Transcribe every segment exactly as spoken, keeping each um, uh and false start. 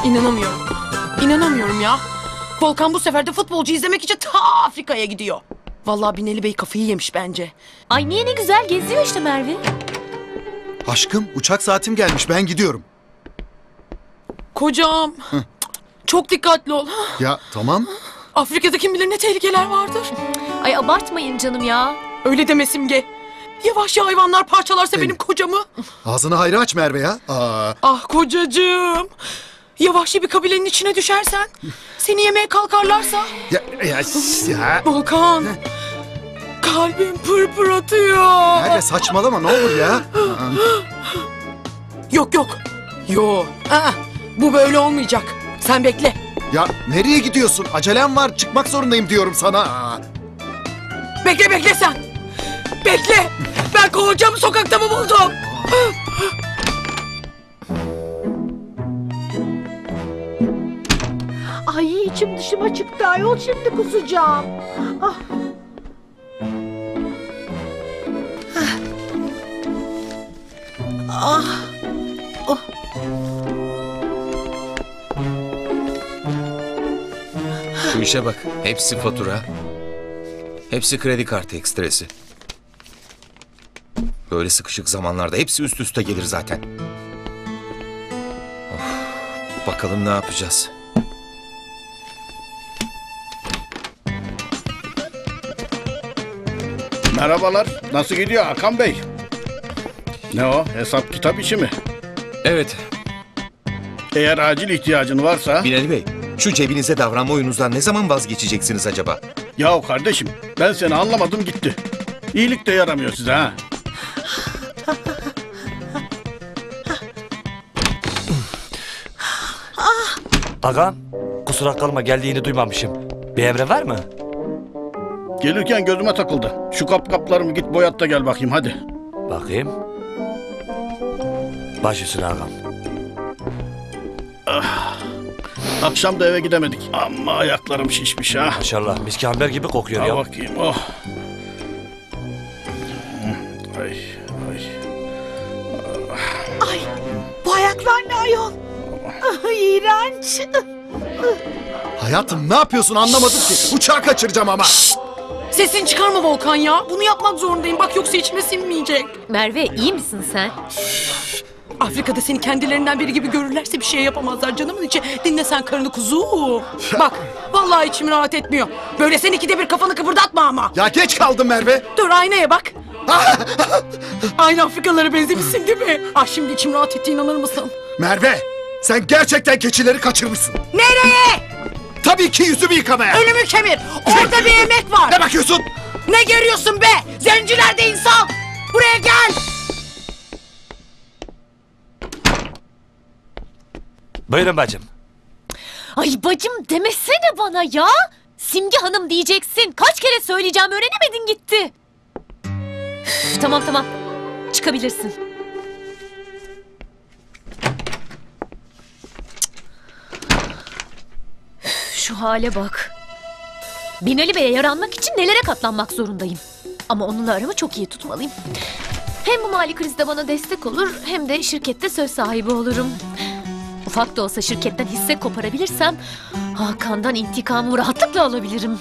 İnanamıyorum. İnanamıyorum ya. Volkan bu sefer de futbolcu izlemek için ta Afrika'ya gidiyor. Vallahi Binali Bey kafayı yemiş bence. Ay niye, ne güzel geziyor işte Merve. Aşkım uçak saatim gelmiş, ben gidiyorum. Kocam. Hı. Çok dikkatli ol. Ya tamam. Afrika'da kim bilir ne tehlikeler vardır. Ay abartmayın canım ya. Öyle deme Simge. Yavaş ya, hayvanlar parçalarsa benim kocamı. Ağzını hayra aç Merve ya. Aa. Ah kocacığım. Yavaşça bir kabilenin içine düşersen, seni yemeye kalkarlarsa. Ya, ya, ya. Volkan. Kalbim pır pır atıyor. Merve saçmalama ne olur ya. Yok yok. Yo. Aa, bu böyle olmayacak. Sen bekle. Ya nereye gidiyorsun? Acelem var, çıkmak zorundayım diyorum sana. Aa. Bekle bekle sen. Bekle. Ben kocamı sokakta mı buldum? Ay içim dışıma çıktı ayol, şimdi kusacağım. Ah. Ah. Oh. Şu işe bak. Hepsi fatura. Hepsi kredi kartı ekstresi. Böyle sıkışık zamanlarda hepsi üst üste gelir zaten. Of, bakalım ne yapacağız. Merhabalar. Nasıl gidiyor Hakan Bey? Ne o? Hesap kitap işi mi? Evet. Eğer acil ihtiyacın varsa... Binali Bey, şu cebinize davranma oyununuzdan ne zaman vazgeçeceksiniz acaba? Yahu kardeşim, ben seni anlamadım gitti. İyilik de yaramıyor size ha. Ağam, kusura kalma, geldiğini duymamışım. Bir emre var mı? Gelirken gözüme takıldı. Şu kapkaplarımı git boyat da gel bakayım hadi. Bakayım. Baş üstüne ağam. Ah. Akşam da eve gidemedik. Amma ayaklarım şişmiş ha. Maşallah, miskamber gibi kokuyor Ha ya. bakayım oh. Ay ay. Ay bu ayaklar ne ayol? Ah, İğrenç. Hayatım ne yapıyorsun anlamadım ki. Uçağı kaçıracağım ama. Sesini çıkarma Volkan ya. Bunu yapmak zorundayım. Bak yoksa içime sinmeyecek. Merve iyi misin sen? Afrika'da seni kendilerinden biri gibi görürlerse bir şey yapamazlar canımın içi. Dinle sen karını kuzu. Bak vallahi içim rahat etmiyor. Böyle sen ikide bir kafanı kıpırdatma ama. Ya geç kaldım Merve. Dur aynaya bak. Aynı Afrikalılara benzemişsin değil mi? Ah şimdi içim rahat etti, inanır mısın? Merve sen gerçekten keçileri kaçırmışsın. Nereye? Tabii ki yüzümü yıkamaya. Önümü kemir. Orada bir yemek var. Ne bakıyorsun? Ne görüyorsun be? Zenciler de insan. Buraya gel. Buyurun bacım. Ay bacım demesene bana ya. Simge Hanım diyeceksin. Kaç kere söyleyeceğim, öğrenemedin gitti. Üf, tamam tamam. Çıkabilirsin. Üf, şu hale bak. Binali Bey'e yaranmak için nelere katlanmak zorundayım. Ama onunla aramı çok iyi tutmalıyım. Hem bu mali krizde bana destek olur, hem de şirkette söz sahibi olurum. Ufak da olsa şirketten hisse koparabilirsem Hakan'dan intikamımı rahatlıkla alabilirim.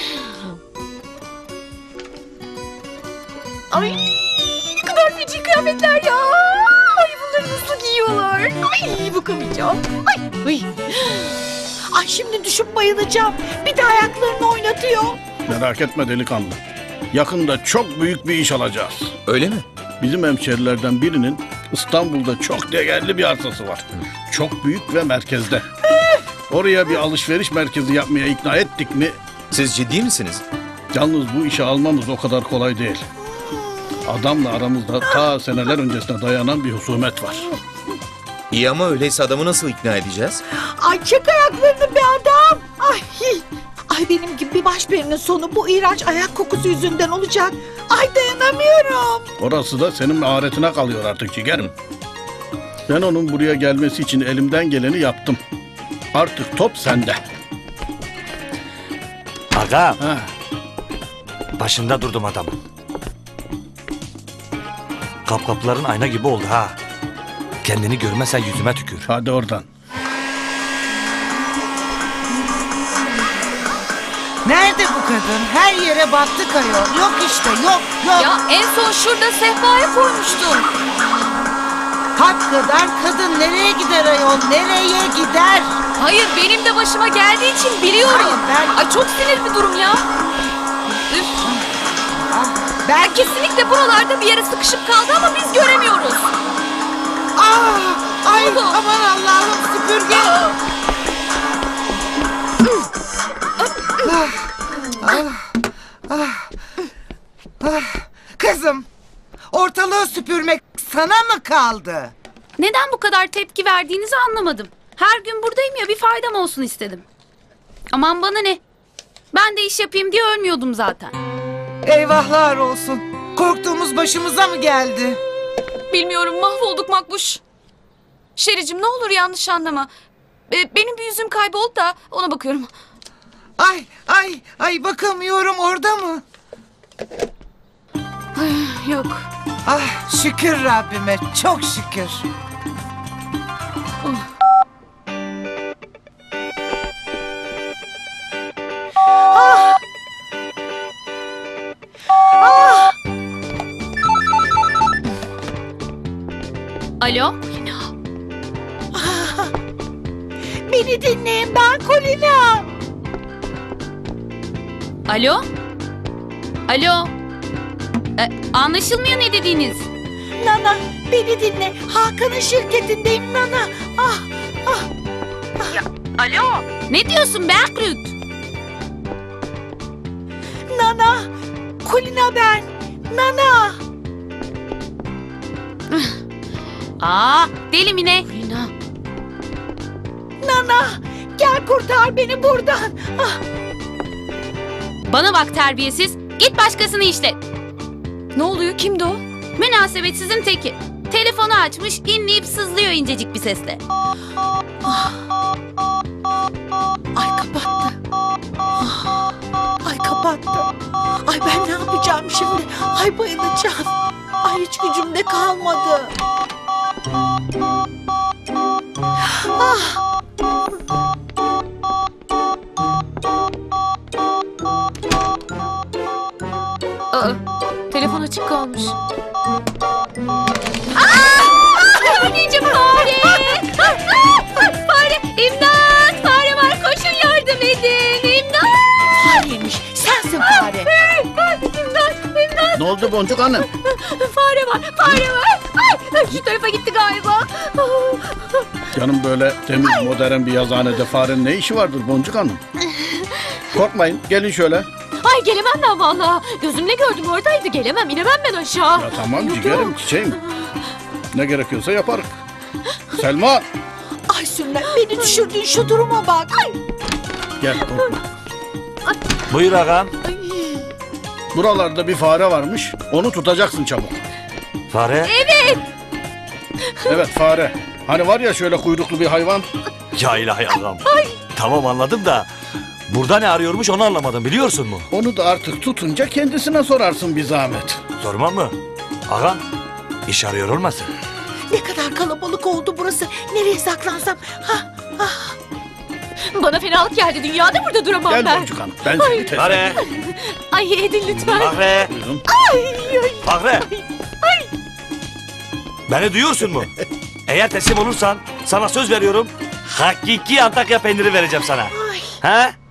Ay ne kadar feci kıyafetler ya. Ay bunları nasıl giyiyorlar? Ay bakamayacağım. Ay, ay. Ay şimdi düşüp bayılacağım. Bir de ayaklarını oynatıyor. Merak etme delikanlı. Yakında çok büyük bir iş alacağız. Öyle mi? Bizim hemşerilerden birinin İstanbul'da çok değerli bir arsası var. Çok büyük ve merkezde. Oraya bir alışveriş merkezi yapmaya ikna ettik mi? Siz ciddi misiniz? Yalnız bu işe almamız o kadar kolay değil. Adamla aramızda ta seneler öncesine dayanan bir husumet var. İyi ama öyleyse adamı nasıl ikna edeceğiz? Ay çek ayaklarını be adam. Ay. Ay benim gibi bir başperinin sonu bu iğrenç ayak kokusu yüzünden olacak. Ay dayanamıyorum. Orası da senin maharetine kalıyor artık ciğerim. Ben onun buraya gelmesi için elimden geleni yaptım. Artık top sende. Ağam, Ha. başında durdum adamın. Kapkapların ayna gibi oldu ha. Kendini görmezsen yüzüme tükür. Hadi oradan. Nerede bu kadın? Her yere battık ayol. Yok işte yok yok. Ya en son şurada sehpaya koymuştun. Kalp kadar kadın nereye gider ayol? Nereye gider? Hayır benim de başıma geldiği için biliyorum. Hayır, ben- Ay çok sinir bir durum ya. Üf. Ben kesinlikle buralarda bir yere sıkışıp kaldı ama biz göremiyoruz. Ah, ay oldu? aman Allah'ım süpürge. Kızım, ortalığı süpürmek sana mı kaldı? Neden bu kadar tepki verdiğinizi anlamadım. Her gün buradayım ya bir faydam olsun istedim. Aman bana ne? Ben de iş yapayım diye ölmüyordum zaten. Eyvahlar olsun. Korktuğumuz başımıza mı geldi? Bilmiyorum, mahvolduk Makbuş. Şericim ne olur yanlış anlama. Ee, benim bir yüzüm kayboldu da ona bakıyorum. Ay ay ay bakamıyorum, orada mı? Yok. Ah şükür Rabbime, çok şükür. Alo? Beni dinleyin, ben Kulina. Alo? Alo? E, anlaşılmıyor ne dediğiniz. Nana, beni dinle. Hakan'ın şirketindeyim Nana. Ah, ah. Ne diyorsun Berkrut? Nana, Kulina ben. Nana. Aa, deli mi ne? Nana, gel kurtar beni buradan. Ah, Bana bak terbiyesiz. Git başkasını işlet. Ne oluyor? Kimdi o? Münasebetsizin teki. Telefonu açmış, inleyip sızlıyor incecik bir sesle. ay kapattı. Ah, ay kapattı. Ay ben ne yapacağım şimdi? Ay bayılacağım. Ay hiç gücüm de kalmadı. Ah. Aa, telefon açık kalmış. Anneciğim fare! Fare! İmdat! Fare var koşun yardım edin! İmdat! Fareymiş. Sensin fare. İmdat! İmdat! Ne oldu Boncuk Hanım? Fare var! Fare var! Ay, şu tarafa gitti galiba. Canım böyle temiz modern bir yazıhanede farenin ne işi vardır Boncuk Hanım? Korkmayın, gelin şöyle. Ay gelemem ben vallahi. Gözümle gördüm oradaydı. Gelemem, inemem ben aşağı. Ya tamam ciğerim, çiçeğim. Ne gerekiyorsa yaparız. Selma, Ay Sünnet, beni düşürdün şu duruma bak. Ay. gel korkma. Buyur ağam. Buralarda bir fare varmış, onu tutacaksın çabuk. Fare? Evet fare. Hani var ya şöyle kuyruklu bir hayvan. Ya ilahi ağam. Tamam anladım da burada ne arıyormuş onu anlamadım biliyorsun mu? Onu da artık tutunca kendisine sorarsın bir zahmet. Sormam mı? Ağam iş arıyor olmasın? Ne kadar kalabalık oldu burası. Nereye saklansam? Ha, ha. Bana fenalık geldi. Dünyada burada duramam Gel ben. Boncuk Hanım, ben seni test Fare! Ay edin lütfen. Fahre! Buyurun. Fahre! Beni duyuyorsun mu? Eğer teslim olursan sana söz veriyorum hakiki Antakya peyniri vereceğim sana. Ha?